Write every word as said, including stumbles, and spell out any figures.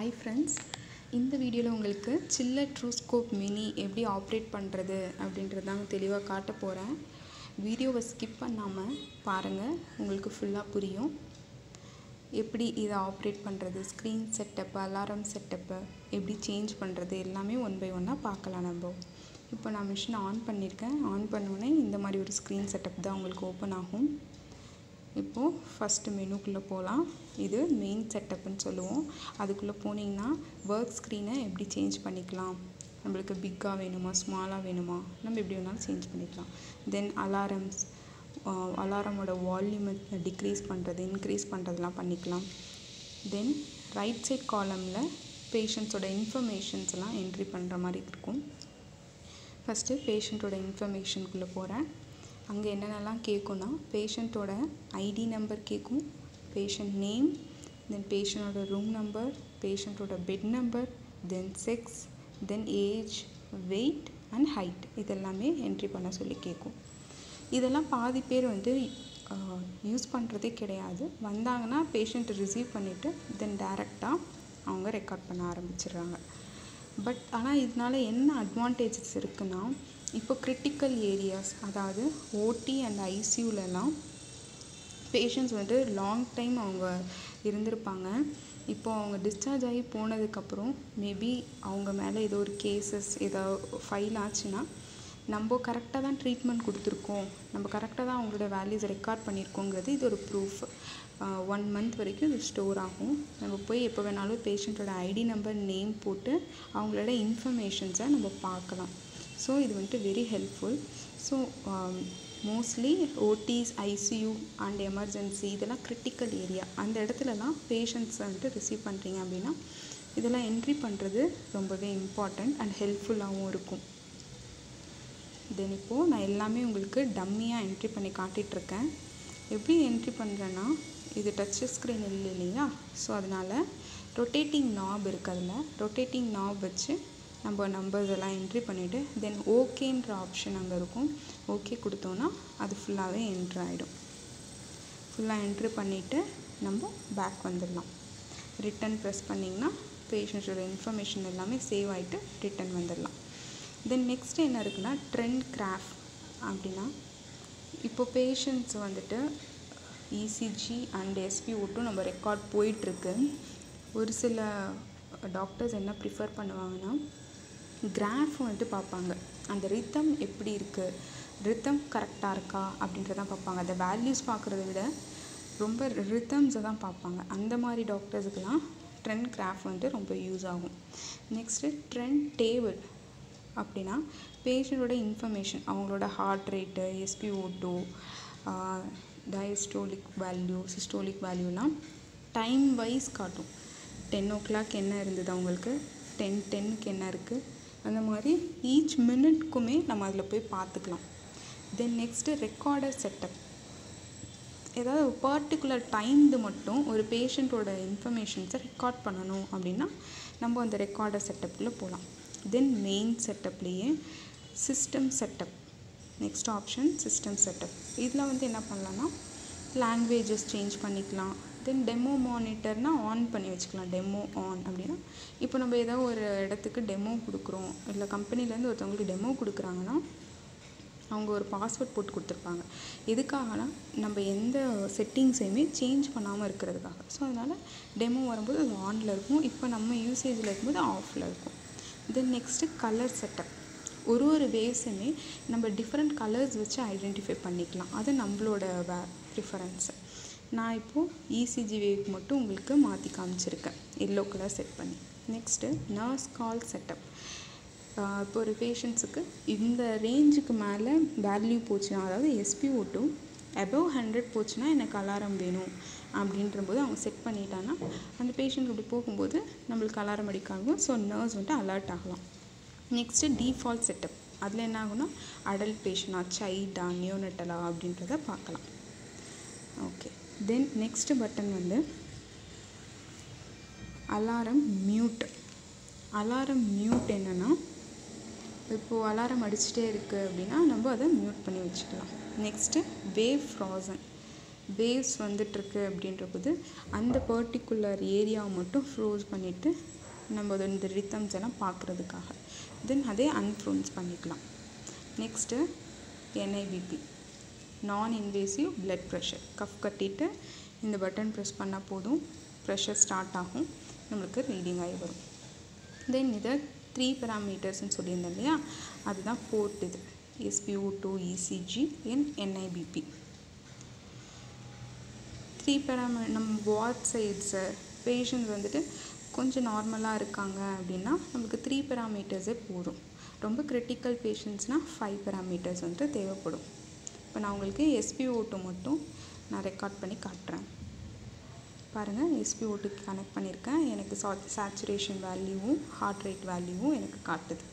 Hi friends, இந்த வீடியோவில் உங்களுக்கு சில்லர் ட்ரூஸ்கோப் மினி எப்படி ஆப்ரேட் பண்ணுறது அப்படின்றது தான் தெளிவாக காட்ட போகிறேன். வீடியோவை ஸ்கிப் பண்ணாமல் பாருங்கள், உங்களுக்கு ஃபுல்லாக புரியும். எப்படி இதை ஆப்ரேட் பண்ணுறது, ஸ்க்ரீன் செட்டப்பு, அலாரம் செட்டப்பு எப்படி சேஞ்ச் பண்ணுறது எல்லாமே ஒன் பை ஒன்னாக பார்க்கலாம். நம்ம இப்போ நான் மிஷின் ஆன் பண்ணியிருக்கேன். ஆன் பண்ணோடனே இந்த மாதிரி ஒரு ஸ்க்ரீன் செட்டப் தான் உங்களுக்கு ஓப்பன் ஆகும். இப்போது ஃபஸ்ட்டு மெனுக்குள்ளே போகலாம். இது மெயின் செட்டப்புன்னு சொல்லுவோம். அதுக்குள்ளே போனீங்கன்னா ஒர்க் ஸ்க்ரீனை எப்படி சேஞ்ச் பண்ணிக்கலாம், நம்மளுக்கு பிக்காக வேணுமா ஸ்மாலாக வேணுமா நம்ம எப்படி வேணாலும் சேஞ்ச் பண்ணிக்கலாம். தென் அலாரம்ஸ், அலாரமோட வால்யூமை டிக்ரீஸ் பண்ணுறது இன்க்ரீஸ் பண்ணுறதுலாம் பண்ணிக்கலாம். தென் ரைட் சைட் காலமில் பேஷண்ட்ஸோட இன்ஃபர்மேஷன்ஸ் எல்லாம் என்ட்ரி பண்ணுற மாதிரி இருக்கும். ஃபஸ்ட்டு பேஷண்ட்டோட இன்ஃபர்மேஷனுக்குள்ளே போகிறேன். அங்கே என்னென்னலாம் கேட்கும்னா பேஷண்ட்டோட ஐடி நம்பர் கேட்கும், பேஷண்ட் நேம், தென் பேஷண்ட்டோட ரூம் நம்பர், பேஷண்ட்டோட bed number, then sex, then age, weight and height இதெல்லாமே என்ட்ரி பண்ண சொல்லி கேட்கும். இதெல்லாம் பாதி பேர் வந்து யூஸ் பண்ணுறதே கிடையாது. வந்தாங்கன்னா பேஷண்ட்டை ரிசீவ் பண்ணிவிட்டு தென் டைரெக்டாக அவங்க ரெக்கார்ட் பண்ண ஆரம்பிச்சிடுறாங்க. பட் ஆனால் இதனால் என்ன அட்வான்டேஜஸ் இருக்குன்னா, இப்போ கிரிட்டிக்கல் ஏரியாஸ் அதாவது ஓடி அண்ட் ஐசியூலலாம் பேஷண்ட்ஸ் வந்து லாங் டைம் அவங்க இருந்திருப்பாங்க. இப்போது அவங்க டிஸ்சார்ஜ் ஆகி போனதுக்கப்புறம் மேபி அவங்க மேலே ஏதோ ஒரு கேசஸ் ஏதோ ஃபைல் ஆச்சுன்னா நம்ம கரெக்டாக தான் ட்ரீட்மெண்ட் கொடுத்துருக்கோம், நம்ம கரெக்டாக தான் அவங்களோட வேல்யூஸ் ரெக்கார்ட் பண்ணியிருக்கோங்கிறது இது ஒரு ப்ரூஃப். ஒன் மந்த் வரைக்கும் இது ஸ்டோர் ஆகும். நம்ம போய் எப்போ வேணாலும் பேஷண்ட்டோட ஐடி நம்பர் நேம் போட்டு அவங்களோட இன்ஃபர்மேஷன்ஸை நம்ம பார்க்கலாம். ஸோ இது வந்துட்டு very helpful. So mostly OTs, ICU and emergency இதெல்லாம் கிரிட்டிக்கல் ஏரியா, அந்த இடத்துலலாம் பேஷண்ட்ஸை வந்துட்டு ரிசீவ் பண்ணுறீங்க அப்படின்னா இதெல்லாம் என்ட்ரி பண்ணுறது ரொம்பவே இம்பார்ட்டண்ட் அண்ட் ஹெல்ப்ஃபுல்லாகவும் இருக்கும். தென் இப்போது நான் எல்லாமே உங்களுக்கு டம்மியாக என்ட்ரி பண்ணி காட்டிகிட்ருக்கேன். எப்படி என்ட்ரி பண்ணுறேன்னா, இது டச் ஸ்க்ரீன் இல்லை இல்லையா, ஸோ அதனால் ரொட்டேட்டிங் நாப் இருக்குது. அதில் ரொட்டேட்டிங் நாப் வச்சு நம்ம நம்பர்ஸ் எல்லாம் என்ட்ரி பண்ணிவிட்டு தென் ஓகேன்ற ஆப்ஷன் அங்கே இருக்கும். ஓகே கொடுத்தோன்னா அது ஃபுல்லாகவே என்ட்ரு ஆகிடும். ஃபுல்லாக என்ட்ரு பண்ணிவிட்டு நம்ம பேக் வந்துடலாம். ரிட்டன் ப்ரெஸ் பண்ணிங்கன்னா பேஷண்ட்ஸோட இன்ஃபர்மேஷன் எல்லாமே சேவ் ஆகிட்டு ரிட்டன் வந்துடலாம். தென் நெக்ஸ்ட் என்ன இருக்குன்னா ட்ரெண்ட் கிராஃப். அப்படின்னா இப்போ பேஷண்ட்ஸ் வந்துட்டு இசிஜி அண்ட் எஸ்பிஓட்டும் நம்ம ரெக்கார்ட் போயிட்டுருக்கு. ஒரு சில டாக்டர்ஸ் என்ன ப்ரிஃபர் பண்ணுவாங்கன்னா கிராஃப் வந்துட்டு பார்ப்பாங்க, அந்த ரித்தம் எப்படி இருக்குது, ரித்தம் கரெக்டாக இருக்கா அப்படின்றதான் பார்ப்பாங்க. அந்த வேல்யூஸ் பார்க்குறத விட ரொம்ப ரித்தம்ஸை தான் பார்ப்பாங்க. அந்த மாதிரி டாக்டர்ஸுக்கெலாம் ட்ரெண்ட் கிராஃப் வந்துட்டு ரொம்ப யூஸ் ஆகும். Next trend table. அப்படின்னா பேஷண்ட்டோட இன்ஃபர்மேஷன், அவங்களோட heart rate, SpO2, diastolic value, சிஸ்டோலிக் வேல்யூலாம் டைம் வைஸ் காட்டும். டென் ஓ கிளாக் என்ன இருந்தது அவங்களுக்கு, டென் டென்னுக்கு என்ன இருக்குது, அந்த மாதிரி ஈச் மினிட்க்குமே நம்ம அதில் போய் பார்த்துக்கலாம். Then next recorder setup. ஏதாவது பர்டிகுலர் டைம்து மட்டும் ஒரு பேஷண்ட்டோட இன்ஃபர்மேஷன்ஸை ரெக்கார்ட் பண்ணணும் அப்படின்னா நம்ம அந்த ரெக்கார்டர் செட்டப்பில் போகலாம். தென் மெயின் செட்டப்லேயே system setup, next option system setup. இதில் வந்து என்ன பண்ணலான்னா லாங்குவேஜஸ் சேஞ்ச் பண்ணிக்கலாம். தென் டெமோ மானிட்டர்னால் ஆன் பண்ணி வச்சுக்கலாம். டெமோ ஆன் அப்படின்னா இப்போ நம்ம ஏதோ ஒரு இடத்துக்கு டெமோ கொடுக்குறோம், இல்லை கம்பெனிலேருந்து ஒருத்தவங்களுக்கு டெமோ கொடுக்குறாங்கன்னா அவங்க ஒரு பாஸ்வேர்ட் போட்டு கொடுத்துருப்பாங்க. எதுக்காகனா நம்ம எந்த செட்டிங்ஸையுமே சேஞ்ச் பண்ணாமல் இருக்கிறதுக்காக. ஸோ அதனால் டெமோ வரும்போது அது ஆனில் இருக்கும், இப்போ நம்ம யூசேஜில் இருக்கும்போது ஆஃபில் இருக்கும். Then next colour setup. ஒரு ஒரு வேவ்ஸுமே நம்ம டிஃப்ரெண்ட் கலர்ஸ் வச்சு ஐடென்டிஃபை பண்ணிக்கலாம். அது நம்மளோட வே ப்ரிஃபரன்ஸு. நான் இப்போது இசிஜி வேவ்க்கு மட்டும் உங்களுக்கு மாற்றி காமிச்சிருக்கேன் எல்லோ கலர் செட் பண்ணி. Next nurse call setup. இப்போ ஒரு பேஷண்ட்ஸுக்கு இந்த ரேஞ்சுக்கு மேலே வேல்யூ போச்சுன்னா, அதாவது எஸ்பிஓ டூ அபவ் ஹண்ட்ரட் போச்சுன்னா எனக்கு அலாரம் வேணும் அப்படின்ற போது அவங்க செட் பண்ணிட்டாங்கன்னா அந்த பேஷண்ட்க்கு அப்படி போகும்போது நம்மளுக்கு அலாரம் அடிக்காகும். ஸோ நர்ஸ் வந்துட்டு அலர்ட் ஆகலாம். Next default setup. அதில் என்ன ஆகும்னா அடல்ட் பேஷண்டா, சைல்டா, நியோனட்டலா அப்படின்றத பார்க்கலாம். ஓகே. தென் நெக்ஸ்ட்டு பட்டன் வந்து அலாரம் மியூட். அலாரம் மியூட் என்னென்னா, இப்போது அலாரம் அடிச்சுட்டே இருக்குது அப்படின்னா நம்ம அதை மியூட் பண்ணி வச்சுக்கலாம். Next wave frozen. வேவ்ஸ் வந்துட்டுருக்கு அப்படின்றபோது அந்த பர்டிகுலர் ஏரியாவை மட்டும் ஃப்ரோஸ் பண்ணிவிட்டு நம்ம இந்த ரித்தம்ஸ் எல்லாம் பார்க்குறதுக்காக தென் அதே அன்ஃப்ரோஸ் பண்ணிக்கலாம். Next NIBP, non invasive blood pressure. Cuff கட்டிட்டு இந்த பட்டன் ப்ரெஸ் பண்ணால் போதும், ப்ரெஷர் ஸ்டார்ட் ஆகும், நம்மளுக்கு ரீடிங் ஆகி வரும். தென் இதை த்ரீ பேராமீட்டர்ஸ்ன்னு சொல்லியிருந்தேன் இல்லையா, அதுதான் போர்ட். இது S P O two, ECG and NIBP. Three பேராமீ நம்ம வார்ட் சைட்ஸு பேஷண்ட் வந்துட்டு கொஞ்சம் நார்மலாக இருக்காங்க அப்படின்னா நமக்கு த்ரீ பேராமீட்டர்ஸே போதும். ரொம்ப கிரிட்டிக்கல் பேஷண்ட்ஸ்னால் ஃபைவ் பேராமீட்டர்ஸ் வந்துட்டு தேவைப்படும். இப்போ நான் உங்களுக்கு எஸ் பி ஓ டூ மட்டும் நான் ரெக்கார்ட் பண்ணி காட்டுறேன். பாருங்கள், எஸ் பி ஓ டூக்கு கனெக்ட் பண்ணியிருக்கேன். எனக்கு சா சேச்சுரேஷன் வேல்யூவும் ஹார்ட் ரேட் வேல்யூவும் எனக்கு காட்டுது.